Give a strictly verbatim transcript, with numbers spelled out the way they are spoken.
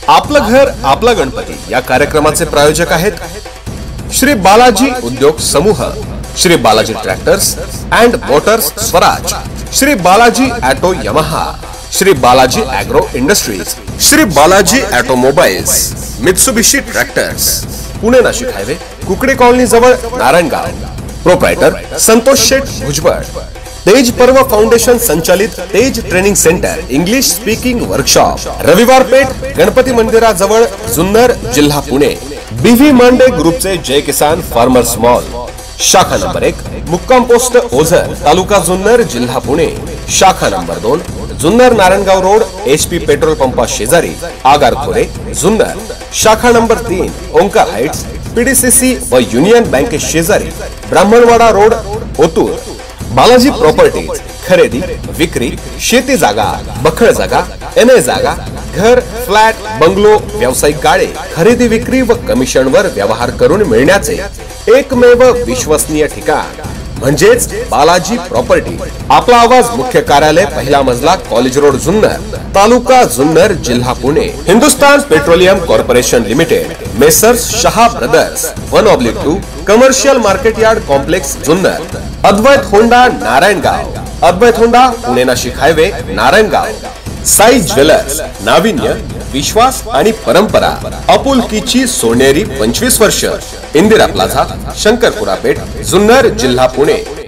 आपलं घर आपला गणपती या कार्यक्रमाचे प्रायोजक आहेत श्री बालाजी उद्योग समूह, Shri Balaji tractors and motors Swaraj, Shri Balaji auto Yamaha, Shri Balaji agro industries, Shri Balaji automobiles, Mitsubishi tractors, Pune Nashik highway, Kukade colony जवळ नारायणगाव. प्रोप्रायटर संतोष शेठ भुजबळ. तेज पर्व फाउंडेशन संचालित Tej training centre English speaking workshop, Raviwar Peth, Ganpati मंदिराजवळ, जुन्नर, जिल्हा पुणे. बीव्ही मांडे ग्रुपचे जय किसान फार्मर्स मॉल, शाखा नंबर एक, मुक्काम पोस्ट ओझर, तालुका जुन्नर, जिल्हा पुणे. शाखा नंबर दोन, Junnar Narayangaon road, HP petrol पंपा शेजारी, आगार खोरे, जुन्नर. शाखा नंबर तीन, ओंकार हाइट्स, पीडीसीसी व युनियन बँके शेजारी, ब्राह्मणवाडा रोड, ओतूर. बालाजी प्रॉपर्टीज, खरेदी विक्री, शेती जागा, बखळ जागा, एमए जागा, घर, फ्लॅट, बंगलो, व्यावसायिक गाळे, खरेदी विक्री व कमिशनवर व्यवहार करून मिळण्याचे एकमेव विश्वसनीय ठिकाण म्हणजेच बालाजी प्रॉपर्टी. आपला आवाज मुख्य कार्यालय, पहिला मजला, कॉलेज रोड, जुन्नर, तालुका जुन्नर, जिल्हा Pune. Hindustan petroleum corporation limited, messrs Shah brothers, one oblique two, commercial market yard complex, Junnar. Advait Honda Narayangaon, Advait Honda Pune Nashik highway, Narayangaon. Sai jewellers, नाविन्य, विश्वास आणि परंपरा, आपुलकीची सोनेरी पंचवीस वर्ष. इंदिरा प्लाझा, शंकरपुरा पेठ, जुन्नर, जिल्हा पुणे.